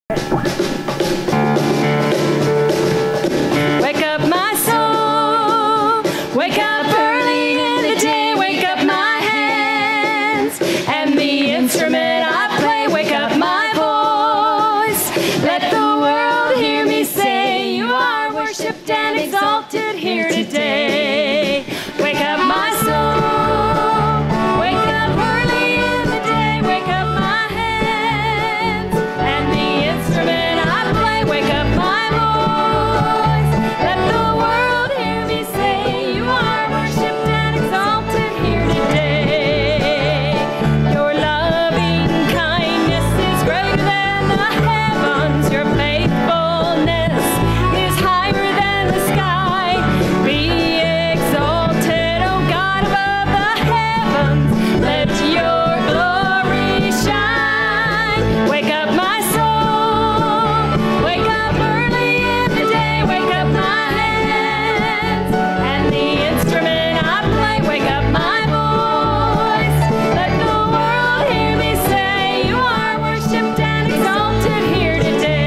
Wake up my soul, wake up early in the day, wake up my hands and the instrument I play, wake up my voice, let the world hear me say, you are worshipped and exalted here today. Wake up my soul, wake up early in the day, wake up my hands and the instrument I play, wake up my voice, let the world hear me say, you are worshipped and exalted here today. Your loving kindness is greater than the heavens, your faithfulness is higher than the sky. Be exalted, O God, above the heavens, let your glory shine. Wake up my soul, wake up early in the day, wake up my hands and the instrument I play, wake up my voice, let the world hear me say, you are worshipped and exalted here today.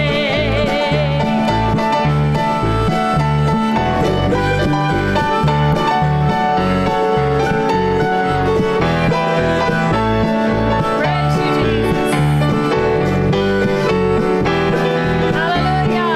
Praise you, Jesus. Hallelujah.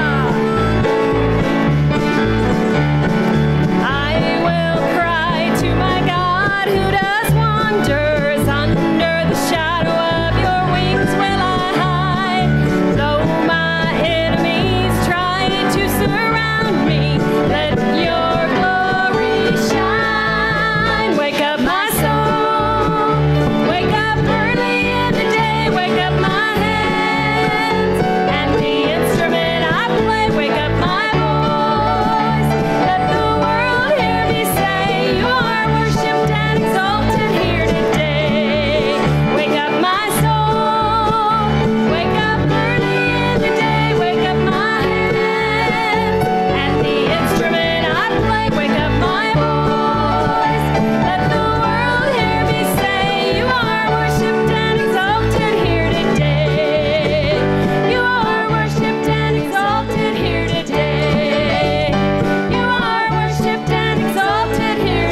I will cry to my God who does wonders. Under the shadow of your wings will I hide. Though my enemies try to surround me, let your glory shine. Wake up my soul, wake up early in the day, wake up my hands and the instrument I play, wake up my voice, let the world hear me say, you are worshipped and exalted here today. Wake up my soul, wake up early in the day, wake up my hands and the instrument I play, wake up my voice, let the world hear me say, you are worshipped and exalted here today. You are worshipped and exalted here today. You are worshipped and exalted here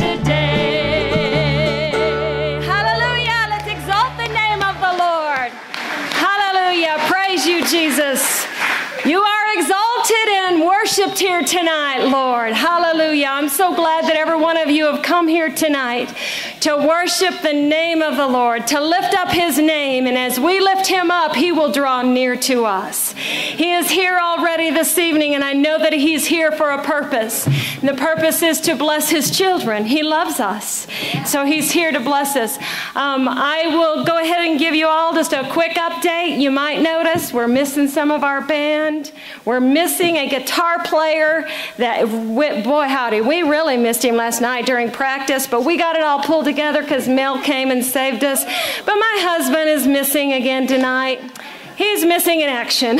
today. Hallelujah. Let's exalt the name of the Lord. Hallelujah. Praise you, Jesus. You are exalted and worshiped here tonight, Lord. Hallelujah. I'm so glad that every one of you have come here tonight to worship the name of the Lord, to lift up his name. And as we lift him up, he will draw near to us. He is here already this evening, and I know that he's here for a purpose. And the purpose is to bless his children. He loves us. So he's here to bless us. I will go ahead and give you all just a quick update. You might notice we're missing some of our band. We're missing a guitar player that, boy howdy, we really missed him last night during practice, but we got it all pulled together because Mel came and saved us. But my husband is missing again tonight. He's missing in action.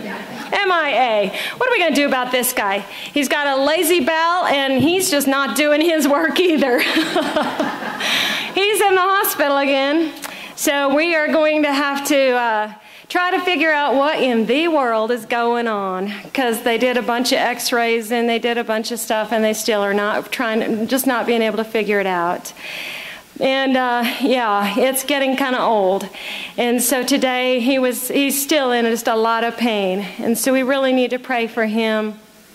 MIA. What are we going to do about this guy? He's got a lazy bowel and he's just not doing his work either. He's in the hospital again. So we are going to have to try to figure out what in the world is going on, because they did a bunch of x-rays and they did a bunch of stuff and they still are not just not being able to figure it out. And yeah, it's getting kind of old. And so today he's still in just a lot of pain. And so we really need to pray for him.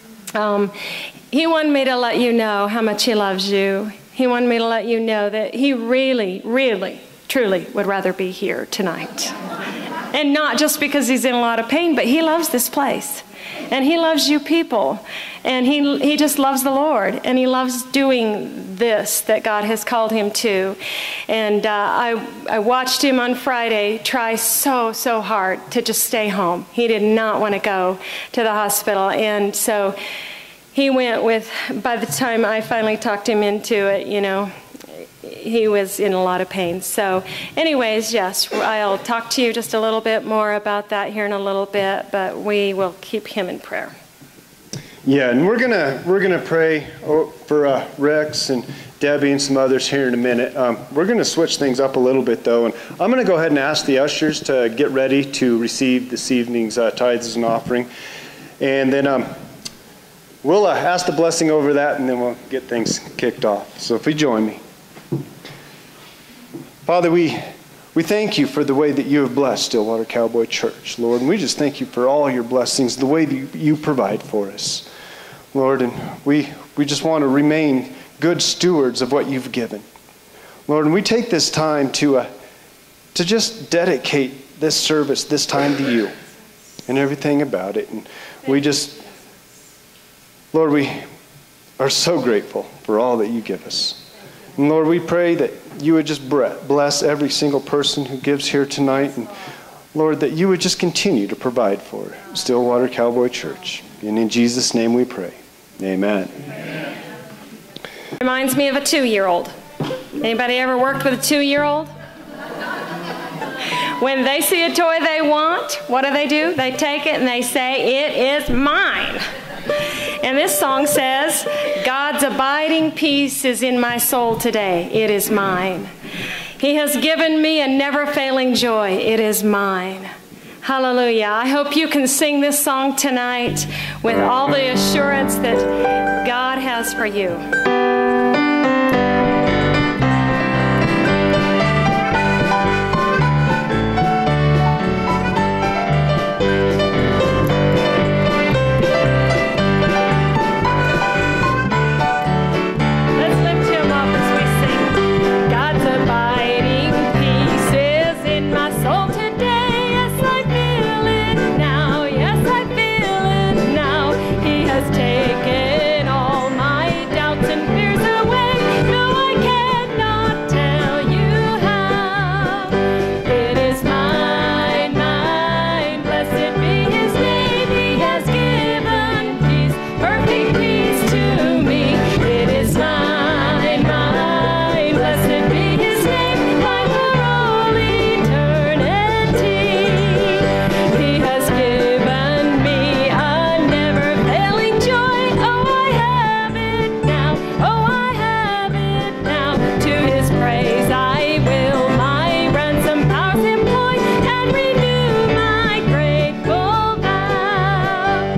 He wanted me to let you know how much he loves you. He wanted me to let you know that he really, really, truly would rather be here tonight. And not just because he's in a lot of pain, but he loves this place. And he loves you people. And he just loves the Lord. And he loves doing this that God has called him to. And I watched him on Friday try so hard to just stay home. He did not want to go to the hospital. And so he went with, by the time I finally talked him into it, you know, he was in a lot of pain. So anyways, yes, I'll talk to you just a little bit more about that here in a little bit, but we will keep him in prayer. Yeah, and we're gonna pray for Rex and Debbie and some others here in a minute. We're gonna switch things up a little bit though, and I'm gonna go ahead and ask the ushers to get ready to receive this evening's tithes and offering, and then we'll ask the blessing over that, and then we'll get things kicked off. So if we join me, Father, we thank you for the way that you have blessed Stillwater Cowboy Church, Lord, and we just thank you for all your blessings, the way that you provide for us, Lord, and we just want to remain good stewards of what you've given, Lord, and we take this time to just dedicate this service, this time to you, and everything about it, and we just, Lord, we are so grateful for all that you give us. And Lord, we pray that you would just bless every single person who gives here tonight. And Lord, that you would just continue to provide for Stillwater Cowboy Church. And in Jesus' name we pray. Amen. Reminds me of a 2-year-old. Anybody ever worked with a 2-year-old? When they see a toy they want, what do? They take it and they say, "It is mine." And this song says, "God's abiding peace is in my soul today. It is mine. He has given me a never-failing joy. It is mine." Hallelujah. I hope you can sing this song tonight with all the assurance that God has for you. Taken all my doubts and fears away. No, I cannot tell you how. It is mine, mine. Blessed be his name. He has given peace, perfect peace to me. It is mine, mine. Blessed be his name. Mine for all eternity. He has given me a never-failing joy. Oh, I have it now. Oh, I have it now. To his praise I will my ransom powers employ and renew my grateful vow.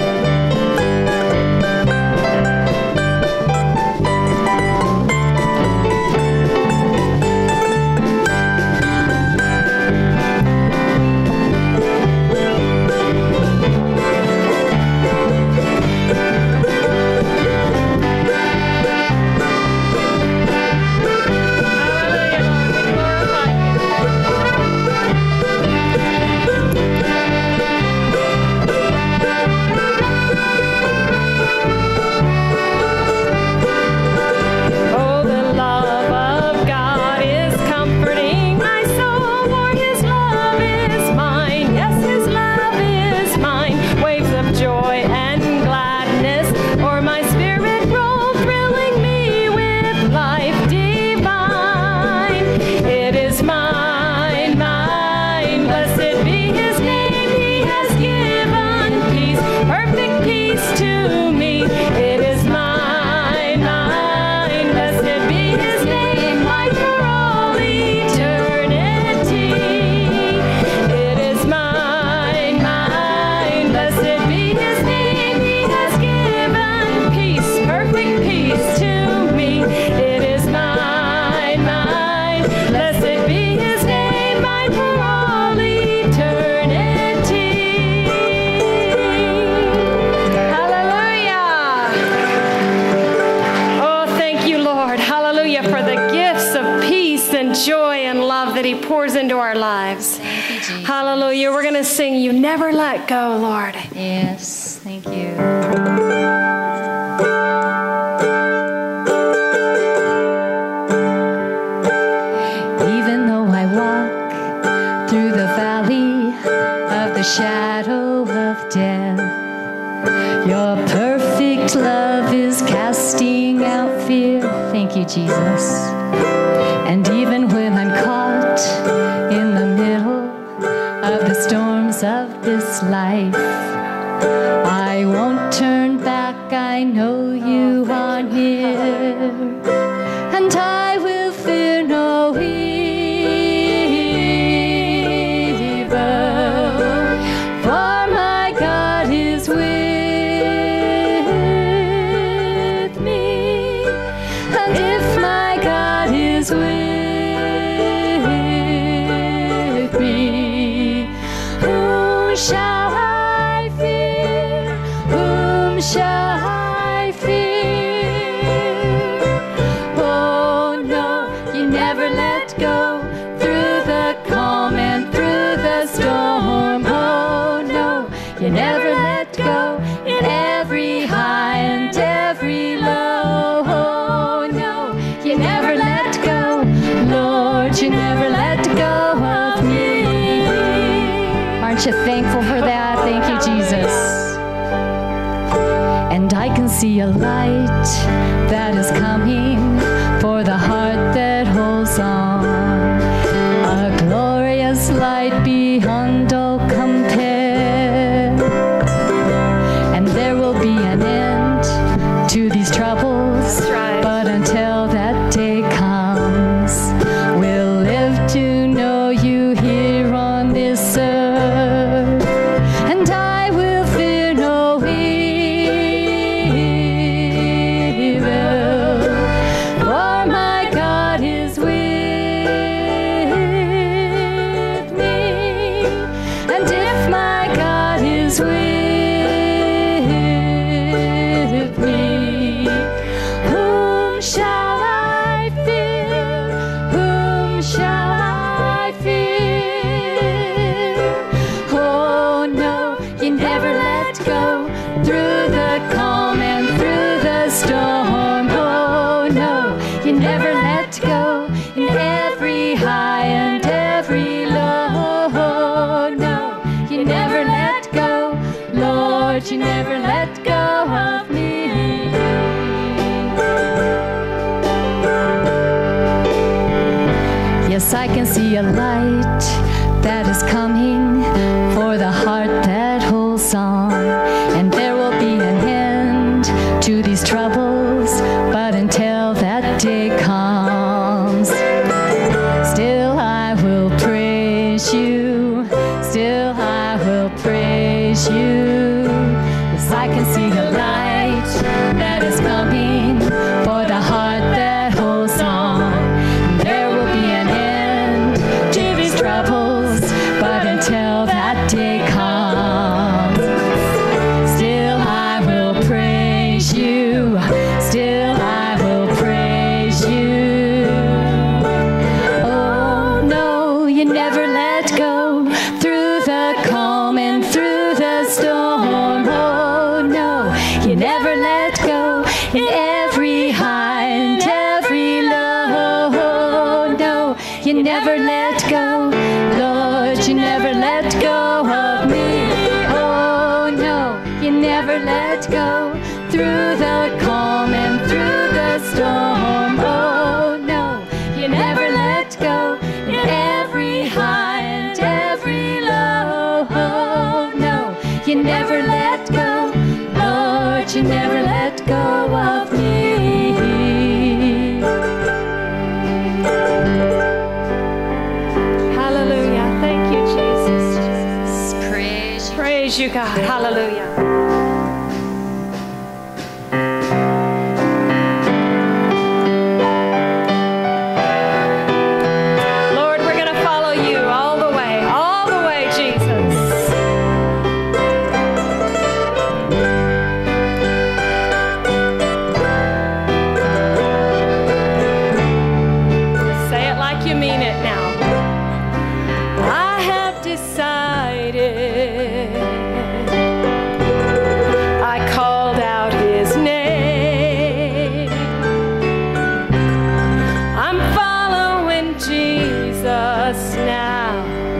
Oh, the love of God is comforting my soul, for his love is mine. Yes, his love is mine. Waves of joy and gladness o'er my spirit roll, thrilling me with life divine. It is mine, mine. Blessed be his name. He has given peace, perfect peace to me. It is mine, mine. Blessed be his name. Mine for all eternity. It is mine, mine. Blessed be his name. He has given peace, perfect peace to me. It is mine, mine. Blessed be his name. Mine for all eternity. Hallelujah. Oh, thank you, Lord. Hallelujah for the gifts of peace and joy and love that he pours into our lives. Thank you, Jesus. Hallelujah. We're going to sing "You Never Let Go," Lord. Yes, thank you. Even though I walk through the valley of the shadow of death, your perfect love is casting out fear. Thank you, Jesus. And even when I'm caught in the middle of the storms of this life, I won't turn back, I know you are near, and I will fear no evil, for my God is with me, and if my God is with me, whom shall I fear? Whom shall I fear? Oh no, you never let go through the calm and through the storm. Oh no, you never let go in every high and every low. Oh no, you never let go, Lord, you never let go of me. Aren't you thankful for that? Thank you, Jesus. And I can see a light that is coming for the heart that holds on, a glorious light beyond all compare. And there will be an end to these troubles, but until that day comes, we'll live to know you here on this earth. And I will fear no evil, for my God is with me. And if my God is with me, whom shall I fear? Whom shall I fear? Oh no, you never let go through the calm and through the storm. Oh no, you never let go in every high and every low. Oh no, you never let go, Lord, you never let go of me. Yes, I can see a light that is coming for the heart that holds on, and there will be an end to these troubles, but until that day comes, still I will praise you, still I will praise you. Yes, I can see the light that is coming for the heart that holds on. There will be an end to these troubles, but until that day comes, still I will praise you, still I will praise you. Oh no, you never let go through the calm and through the storm. Oh no, you never let go in every high and every low. Oh no, you never let go, Lord, you never let go of me. Oh no, you never let go through the calm and through the storm. Oh no, you never let go in every high and every low. Oh no, you never let go, Lord, you never let go of me. Hallelujah. Thank you, Jesus. Praise you. Praise you, God. Hallelujah. Lord, we're going to follow you all the way, Jesus. Say it like you mean it now. I have decided. I called out his name. I'm following Jesus now,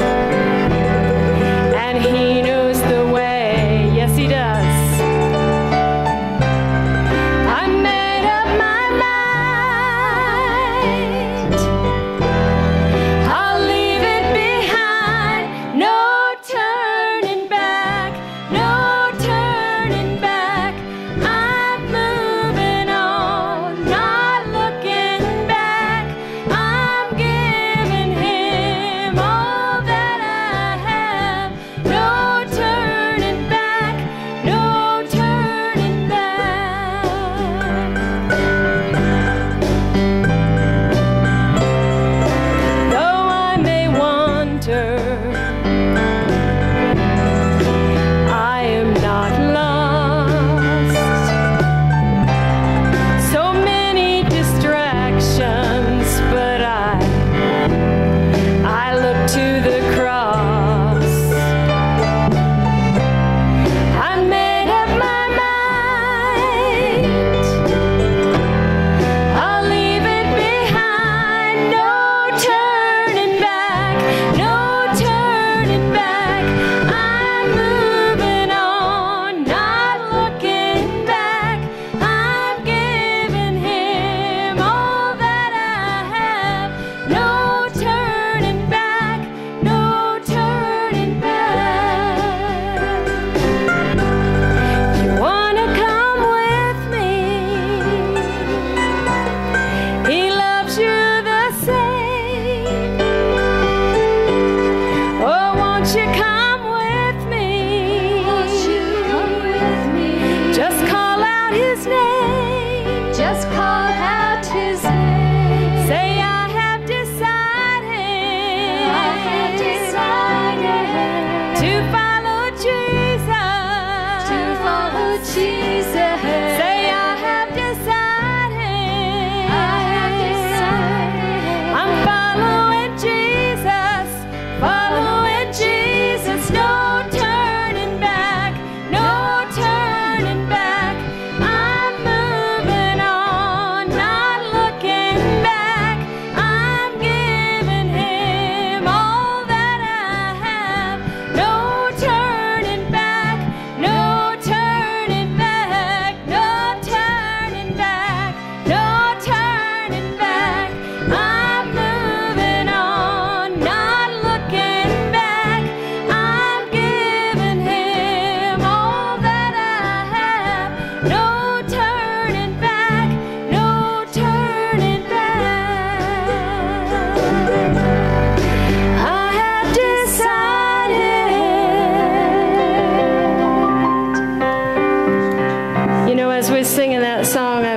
and he knows the way. Yes, he does. I made up my mind. I'll leave it behind. No turning back, no turning back. I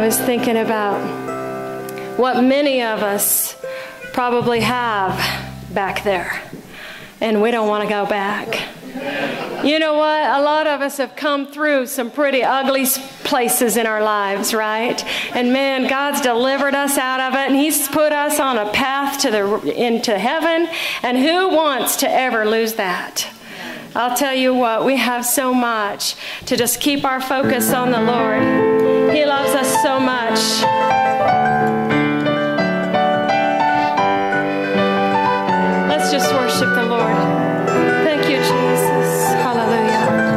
was thinking about what many of us probably have back there, and we don't want to go back. You know what? A lot of us have come through some pretty ugly places in our lives, right? And man, God's delivered us out of it, and He's put us on a path into heaven, and who wants to ever lose that? I'll tell you what, we have so much to just keep our focus on the Lord. He loves us so much. Let's just worship the Lord. Thank you, Jesus. Hallelujah.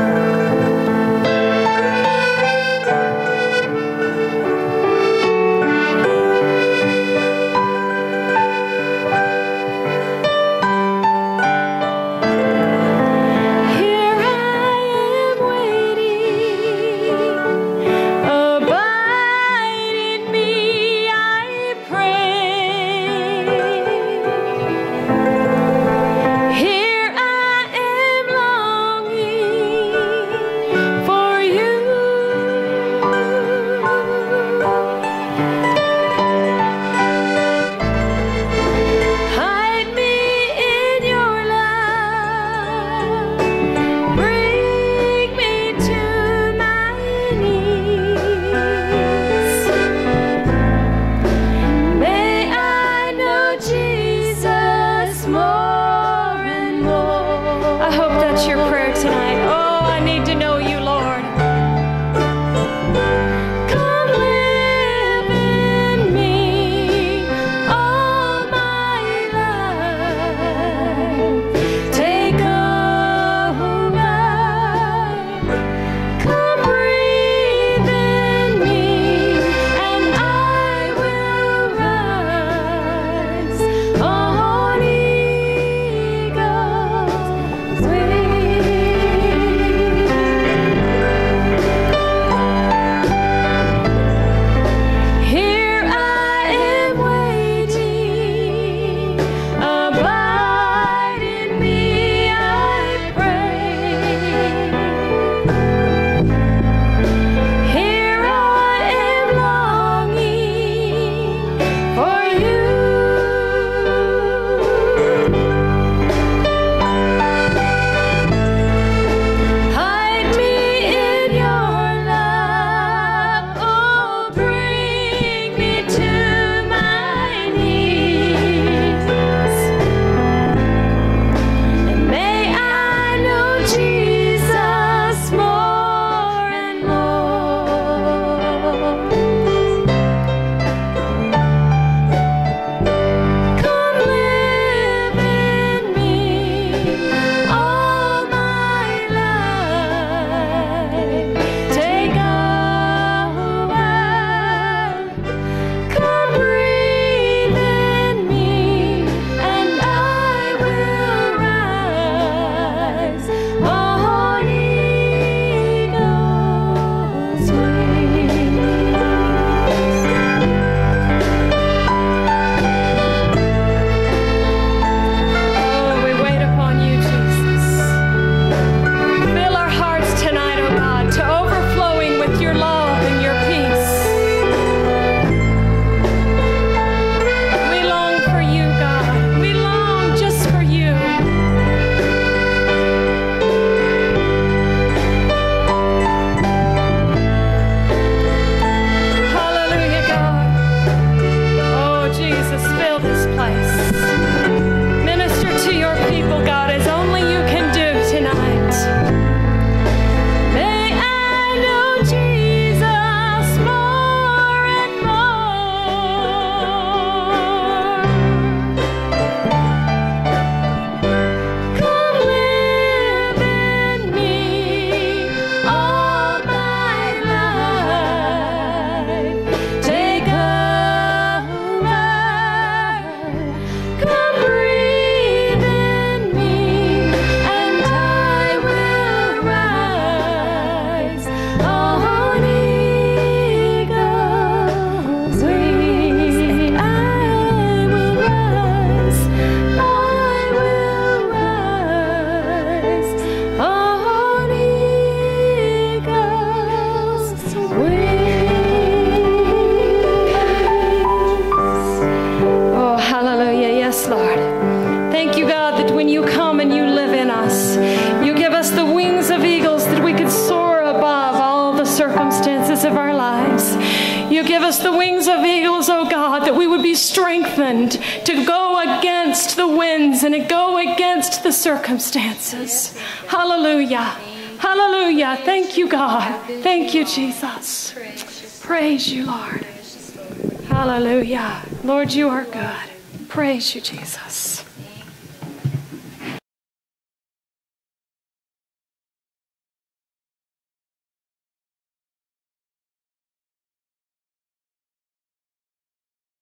give us the wings of eagles, oh God, that we would be strengthened to go against the winds and to go against the circumstances. Hallelujah. Hallelujah. Thank you, God. Thank you, Jesus. Praise you, Lord. Hallelujah. Lord, you are good. Praise you, Jesus.